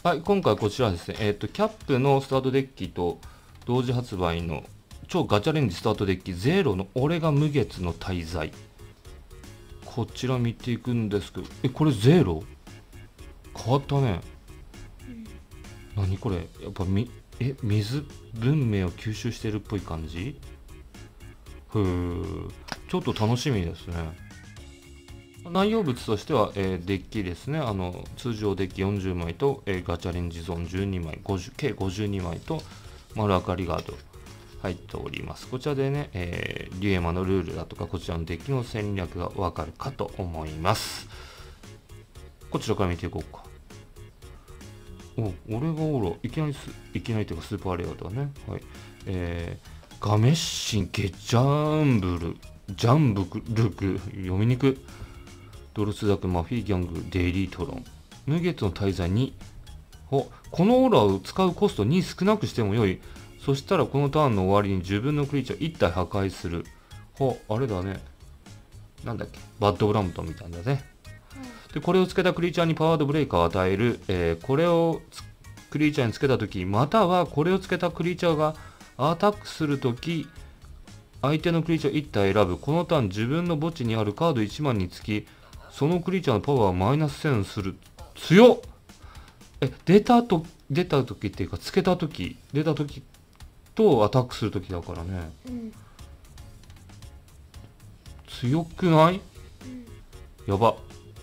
はい、今回こちらですね、キャップのスタートデッキと同時発売の超ガチャレンジスタートデッキゼロの俺が無月の大罪。こちら見ていくんですけど、これゼロ変わったね。何これ、やっぱ水文明を吸収してるっぽい感じ。ちょっと楽しみですね。内容物としては、デッキですね。通常デッキ40枚と、ガチャレンジゾーン12枚、計52枚と丸明かりガード入っております。こちらでね、リュエマのルールだとか、こちらのデッキの戦略がわかるかと思います。こちらから見ていこうか。俺がいきなりというかスーパーレアだね。はい。ガメッシンゲジャンブル読みにく。ドルスダクマフィーギャングデイリートロン無月の大罪2。このオーラを使うコスト2少なくしてもよい。そしたらこのターンの終わりに自分のクリーチャー1体破壊する。あれだね。なんだっけ、バッドブラムトンみたいだね。でこれをつけたクリーチャーにパワードブレイカーを与える。これをクリーチャーにつけたとき、またはこれをつけたクリーチャーがアタックするとき、相手のクリーチャー1体選ぶ。このターン自分の墓地にあるカード1枚につき、そのクリーチャーのパワーをマイナス1000する。強っ。出た時っていうか、つけた時、出た時とアタックする時だからね。強くない？やば。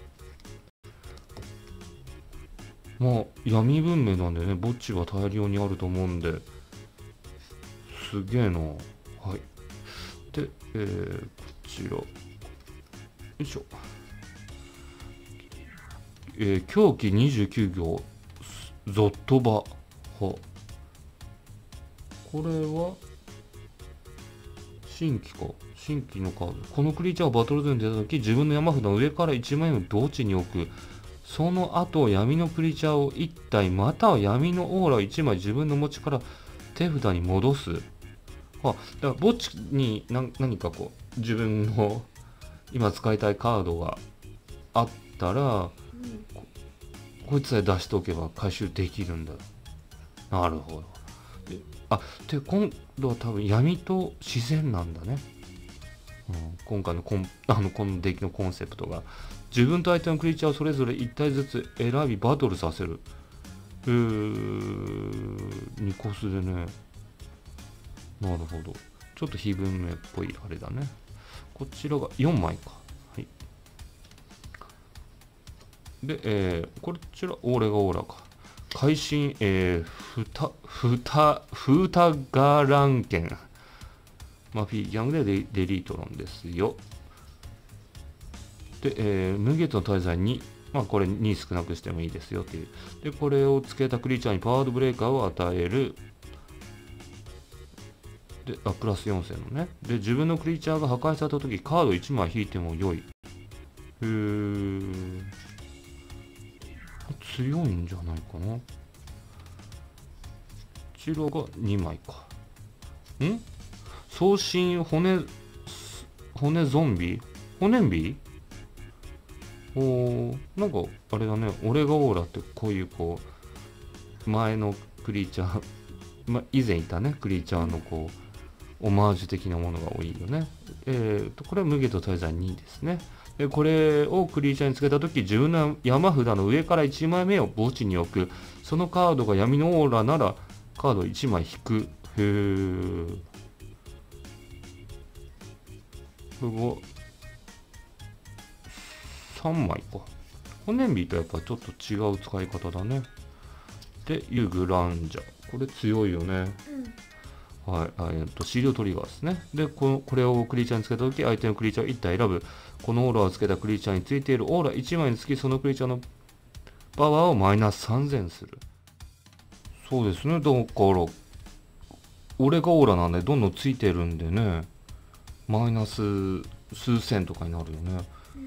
まあ闇文明なんでね、墓地は大量にあると思うんで、すげえな。はい。で、こちら。よいしょ。狂気29行ゾットバ。これは新規のカード。このクリーチャーをバトルゾーンに出た時、自分の山札の上から1枚を墓地に置く。その後闇のクリーチャーを1体または闇のオーラを1枚自分の持ちから手札に戻す。だから墓地に何か自分の今使いたいカードがあったら、こいつさえ出しておけば回収できるんだ。なるほど。今度は多分闇と自然なんだね。今回のこのデッキのコンセプトが、自分と相手のクリーチャーをそれぞれ1体ずつ選びバトルさせる。2コスでね。なるほど。ちょっと非文明っぽいあれだね。こちらが4枚か。はい。で、こちら、俺がオーラか。会心、フータガランケン。フィーギャングでデリートロンですよ。で、無月の大罪に、これ2少なくしてもいいですよっていう。で、これをつけたクリーチャーにパワードブレイカーを与える。で、プラス4000のね。で、自分のクリーチャーが破壊されたとき、カード1枚引いても良い。強いんじゃないかな。こちらが2枚か。送信骨ゾンビなんかあれだね。俺がオーラってこういう前のクリーチャー、以前いたねクリーチャーのオマージュ的なものが多いよね。これは無月と大罪2ですね。でこれをクリーチャーにつけたとき、自分の山札の上から1枚目を墓地に置く。そのカードが闇のオーラならカード1枚引く。これが3枚か。骨ンビーとやっぱちょっと違う使い方だね。で、ユグランジャ。これ強いよね。はい。シールドトリガーですね。で、これをクリーチャーにつけたとき、相手のクリーチャーを1体選ぶ。このオーラをつけたクリーチャーについているオーラ1枚につき、そのクリーチャーのパワーをマイナス3000する。そうですね。だから、俺がオーラなんでどんどんついてるんでね、マイナス数千とかになるよね。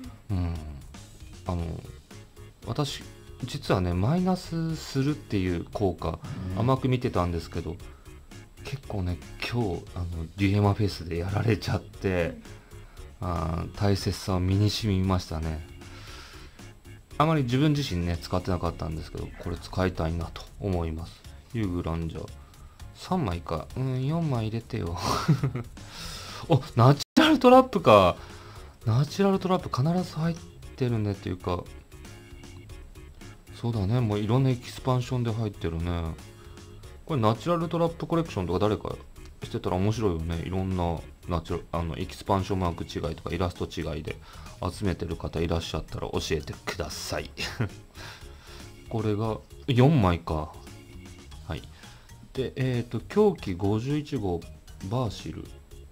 私、実はね、マイナスするっていう効果、甘く見てたんですけど、結構ね、今日、デュエマフェスでやられちゃって、大切さを身に染みましたね。 あまり自分自身ね使ってなかったんですけど、これ使いたいなと思います。ユーグランジャー3枚か、4枚入れてよお、ナチュラルトラップか。ナチュラルトラップ必ず入ってるねっていうか、そうだね、もういろんなエキスパンションで入ってるね。これナチュラルトラップコレクションとか誰かしてたら面白いよね。いろんなエキスパンションマーク違いとかイラスト違いで集めてる方いらっしゃったら教えてくださいこれが4枚か。はい。で、狂気51号バーシル。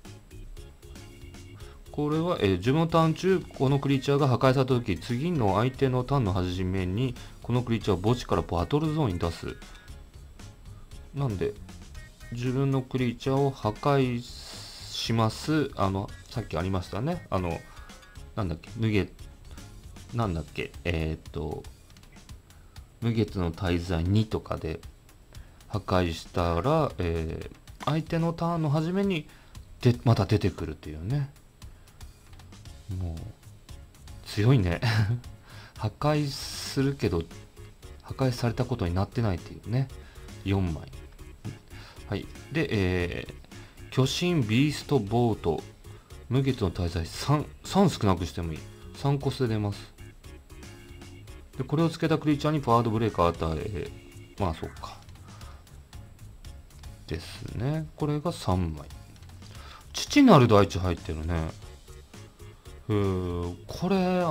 これは、自分のターン中、このクリーチャーが破壊されたとき、次の相手のターンの始めに、このクリーチャーを墓地からバトルゾーンに出す。なんで、自分のクリーチャーを破壊します。さっきありましたね。なんだっけ、なんだっけ、無月の滞在2とかで破壊したら、相手のターンの初めにまた出てくるっていうね。もう強いね破壊するけど破壊されたことになってないっていうね。4枚。はい。で、巨神ビーストボート無月の滞在 3少なくしてもいい。3コスで出ます。でこれをつけたクリーチャーにパワードブレーカー与え、まあそうかですね。これが3枚。父なる大地入ってるね。これ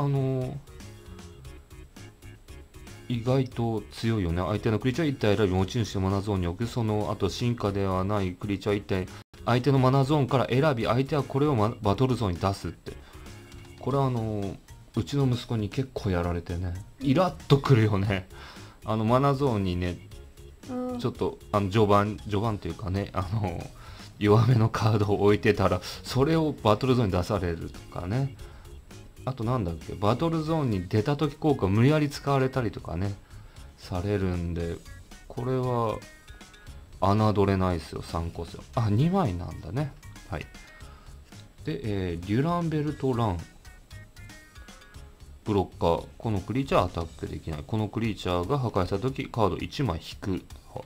意外と強いよね。相手のクリーチャー1体選び持ち主のマナーゾーンに置く。その後進化ではないクリーチャー1体相手のマナーゾーンから選び、相手はこれを、バトルゾーンに出すって。これうちの息子に結構やられてね、イラッとくるよね。マナーゾーンにね、ちょっと序盤というかね、弱めのカードを置いてたらそれをバトルゾーンに出されるとかね。あとなんだっけ、バトルゾーンに出た時効果を無理やり使われたりとかねされるんで、これは侮れないですよ。3個ですよ。あ、2枚なんだね。はい。で、デュランベルトランブロッカー。このクリーチャーアタックできない。このクリーチャーが破壊した時カード1枚引く。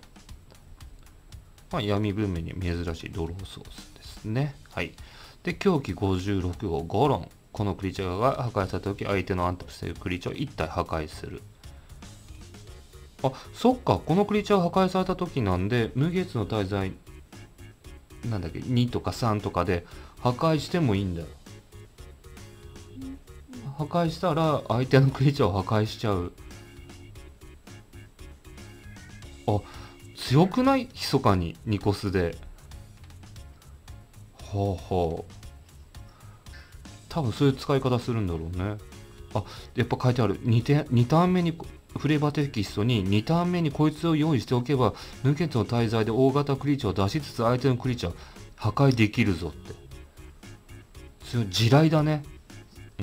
まあ、闇文明に珍しいドローソースですね。はい。で、狂気56号ゴロン。このクリーチャーが破壊された時、相手のアンタップしているクリーチャーを1体破壊する。あ、そっか。このクリーチャーが破壊された時なんで、無月の滞在、なんだっけ、2とか3とかで破壊してもいいんだよ。破壊したら相手のクリーチャーを破壊しちゃう。あ、強くない？密かに2コスで。はあはあ。多分そういう使い方するんだろうね。あ、やっぱ書いてある。2ターン目にフレーバーテキストに2ターン目にこいつを用意しておけば無血の滞在で大型クリーチャーを出しつつ相手のクリーチャー破壊できるぞって。そういう地雷だね。うん。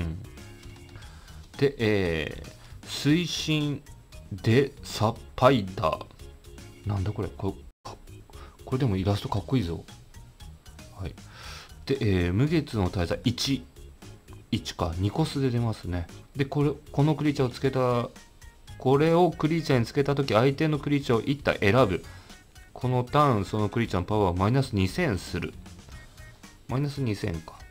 で、推進でサパイダー。なんだこれ。これでもイラストかっこいいぞ。はい。で、無月の滞在1か2コスで出ますね。でこのクリーチャーをつけた、これをクリーチャーにつけた時相手のクリーチャーを1体選ぶ。このターンそのクリーチャーのパワーをマイナス2000する。マイナス2000か。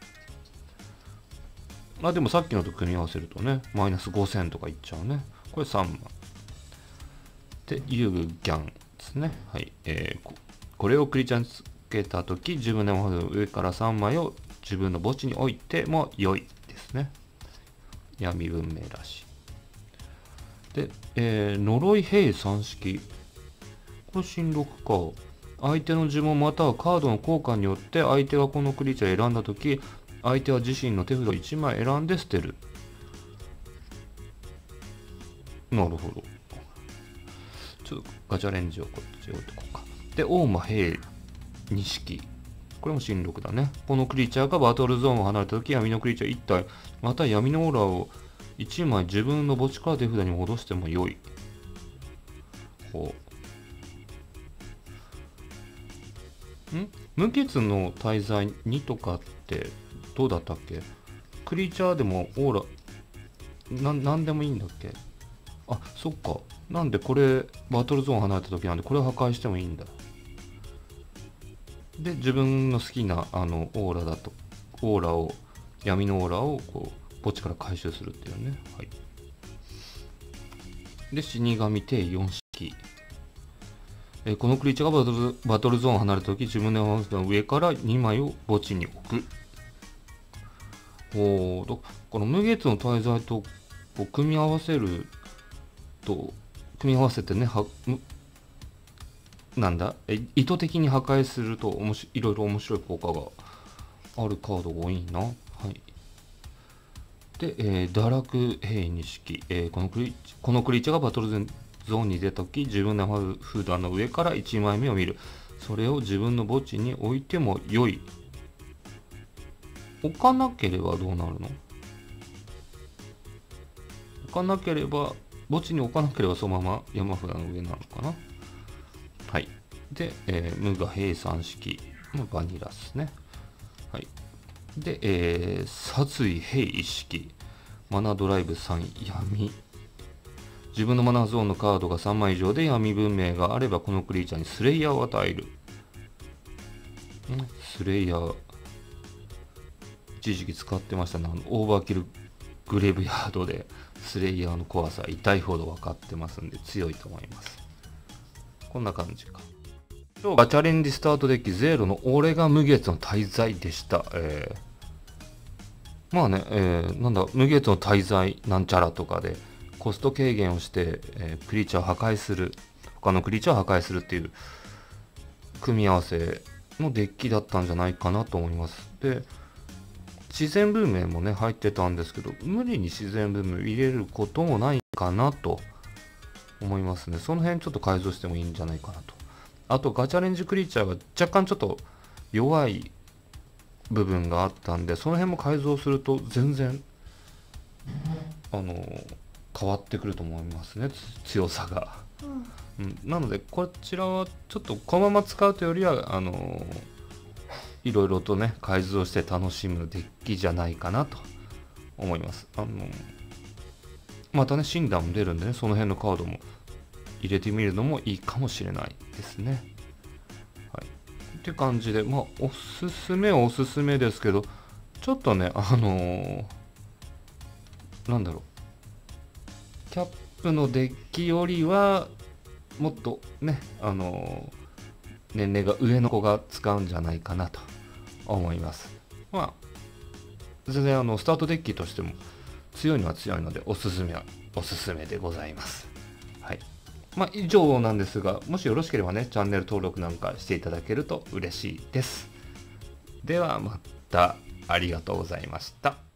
まあでもさっきのと組み合わせるとねマイナス5000とかいっちゃうね。これ3枚で遊具ギャンですね。はい。これをクリーチャーにつけた時自分でも上から3枚を自分の墓地に置いても良いですね。闇文明らしい。で、呪い兵3式。これ新録か。相手の呪文またはカードの効果によって相手がこのクリーチャーを選んだとき、相手は自身の手札を1枚選んで捨てる。なるほど。ちょっとガチャレンジをこっち置いとこうか。で、大間兵2式。これも新録だね。このクリーチャーがバトルゾーンを離れたとき、闇のクリーチャー1体、また闇のオーラを1枚自分の墓地から手札に戻しても良い。ほう。無血の滞在2とかってどうだったっけ？クリーチャーでもオーラ、なんでもいいんだっけ？ あ、そっか。なんでこれ、バトルゾーン離れた時なんで、これを破壊してもいいんだ。で、自分の好きな、オーラだと、オーラを、闇のオーラを、こう、墓地から回収するっていうね。はい。で、死神帝4式。このクリーチャーがバトルゾーンを離れた時、自分の上から2枚を墓地に置く。この無月の大罪とこう組み合わせると、組み合わせてね、なんだ、意図的に破壊するといろいろ面白い効果があるカードが多いな。はい。で、堕落兵2式、このクリーチャーがバトルゾーンに出た時、自分の札の上から1枚目を見る。それを自分の墓地に置いても良い。置かなければどうなるの？置かなければ、墓地に置かなければそのまま山札の上なのかな。はい。で、無我平3式のバニラですね。はい。で、殺意平1式、マナドライブ3闇。自分のマナーゾーンのカードが3枚以上で闇文明があれば、このクリーチャーにスレイヤーを与える。スレイヤー、一時期使ってましたね。オーバーキルグレーブヤードでスレイヤーの怖さ痛いほど分かってますんで強いと思います。こんな感じか。今日がチャレンジスタートデッキゼロの俺が無月の大罪でした。まあね、なんだ、無月の大罪なんちゃらとかでコスト軽減をして、クリーチャーを破壊する、他のクリーチャーを破壊するっていう組み合わせのデッキだったんじゃないかなと思います。で、自然文明もね入ってたんですけど、無理に自然文明入れることもないかなと思いますね。その辺ちょっと改造してもいいんじゃないかなと。あとガチャレンジクリーチャーが若干ちょっと弱い部分があったんで、その辺も改造すると全然変わってくると思いますね、強さが。なのでこちらはちょっとこのまま使うというよりはいろいろとね改造して楽しむデッキじゃないかなと思います。またね診断も出るんでね、その辺のカードも入れてみるのもいいかもしれないですね。はい、って感じで、まあおすすめはおすすめですけど、ちょっとねなんだろう、キャップのデッキよりはもっとね年齢が上の子が使うんじゃないかなと思います。まあ全然スタートデッキとしても強いのは強いのでおすすめはおすすめでございます。はい。まあ以上なんですが、もしよろしければねチャンネル登録なんかしていただけると嬉しいです。ではまた、ありがとうございました。